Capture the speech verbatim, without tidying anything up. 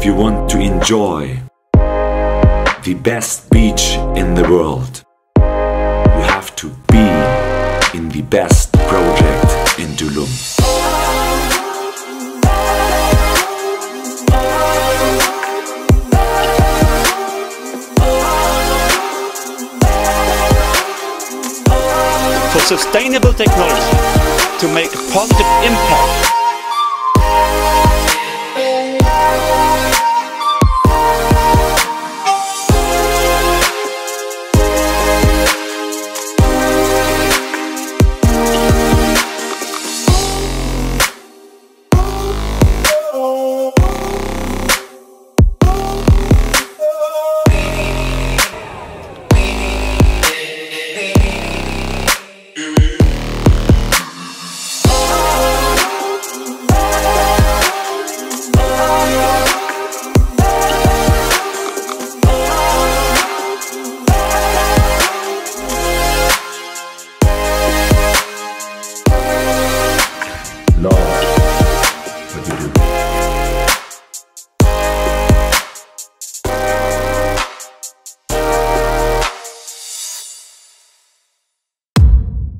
If you want to enjoy the best beach in the world, you have to be in the best project in Tulum. For sustainable technology to make a positive impact